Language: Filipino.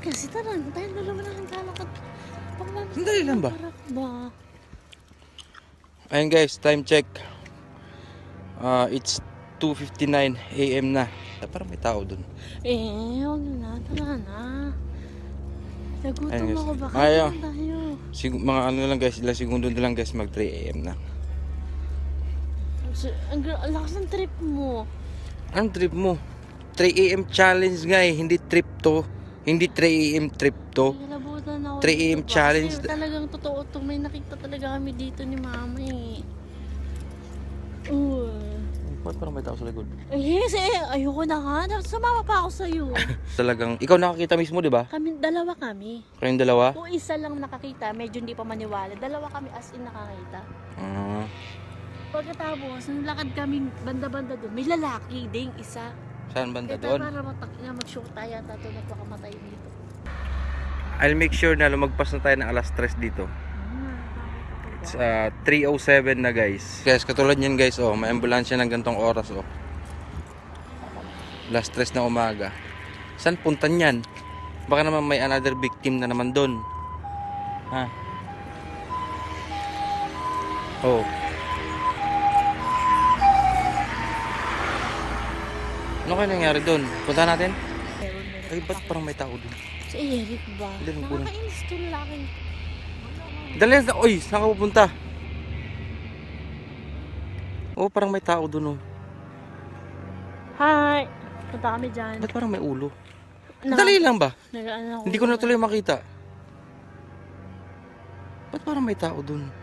Kasi tayo dalawa na lang lalakad. Sandali lang ba? Ba? Ayun guys, time check. It's 2:59 AM na. Parang may tao dun. Huwag na. Tara na. Nagutom Ayun, guys. ako. Baka Ayaw. naman tayo. Mga ano lang guys, ilang segundo na lang guys, mag 3 AM na. Ang lakas ng trip mo. Anong trip mo? 3 AM challenge nga eh, hindi trip to. Hindi 3 AM trip to. Nalabutan ako 3 AM dito, challenge. Kasi talagang totoo to. May nakita talaga kami dito ni mama eh. Ba't parang may tao sa likod? Yes ayoko na nga. Sumama pa ako sa'yo. Talagang, ikaw nakakita mismo, di ba? Dalawa kami. Kayong dalawa? Kung isa lang nakakita, medyo hindi pa maniwala. Dalawa kami as in nakakita. Pagkatapos, nalakad kami banda-banda doon. May lalaki ding isa. Saan banda Kaya doon? para mag-shoot tayo yata ito nagpakamatay dito. I'll make sure na lumagpas na tayo ng alas 3 dito. It's 3:07 na guys. Guys, katulad yan guys, oh, may ambulansya ng gantong oras, oh. Alas 3 na umaga. Saan punta niyan? Baka naman may another victim na naman doon. Ha? Oh. Ano kaya nangyari doon? Punta natin? Ay, ba't parang may tao doon? Si Eric ba? Dali, puno. Nakakainis to lalaki. Dali, oy, saan ka pupunta? Oh, parang may tao doon, oh. Hi! Punta kami dyan. Ba't parang may ulo? Dali lang ba? Hindi ko na tuloy makita. Ba't parang may tao doon?